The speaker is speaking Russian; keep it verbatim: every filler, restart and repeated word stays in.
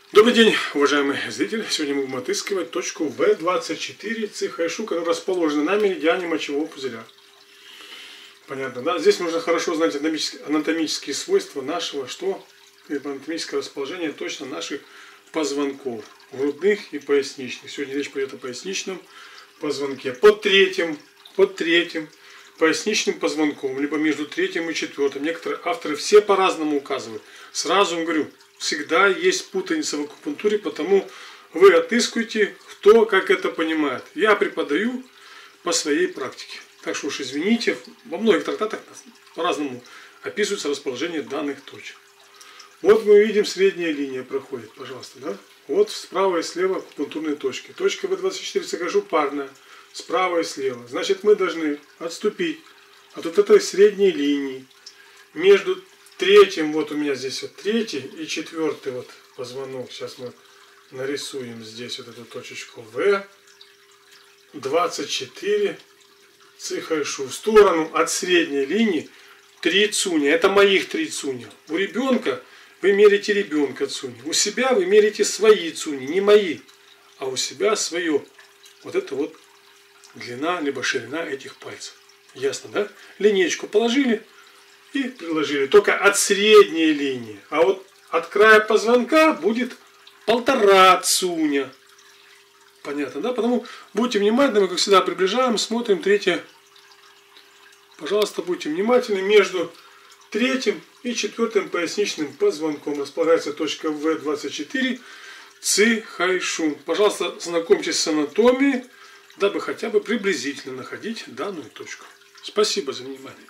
Добрый день, уважаемый зритель. Сегодня мы будем отыскивать точку вэ двадцать четыре ци хайшу, которая расположена на меридиане мочевого пузыря. Понятно, да? Здесь нужно хорошо знать анатомические, анатомические свойства нашего, что анатомическое расположение точно наших позвонков, грудных и поясничных. Сегодня речь пойдет о поясничном позвонке. Под третьим, под третьим поясничным позвонком, либо между третьим и четвертым. Некоторые авторы все по-разному указывают. Сразу вам говорю, всегда есть путаница в акупунктуре, потому вы отыскиваете, кто как это понимает. Я преподаю по своей практике. Так что уж извините, во многих трактатах по-разному описывается расположение данных точек. Вот мы видим, средняя линия проходит, пожалуйста, да? Вот справа и слева акупунктурные точки. Точка вэ двадцать четыре ци хайшу парная, справа и слева. Значит, мы должны отступить от вот этой средней линии между третьим, вот у меня здесь вот третий и четвертый вот позвонок. Сейчас мы нарисуем здесь вот эту точечку вэ двадцать четыре ци хайшу. В сторону от средней линии три цуня. Это моих три цуня. У ребенка вы мерите ребенка цуни. У себя вы мерите свои цуни, не мои, а у себя свое. Вот это вот длина либо ширина этих пальцев. Ясно, да? Линеечку положили и приложили. Только от средней линии. А вот от края позвонка будет полтора цуня. Понятно, да? Потому будьте внимательны, мы как всегда приближаем, смотрим третье. Пожалуйста, будьте внимательны. Между третьим и четвертым поясничным позвонком располагается точка вэ двадцать четыре ци хайшу. Пожалуйста, знакомьтесь с анатомией, дабы хотя бы приблизительно находить данную точку. Спасибо за внимание.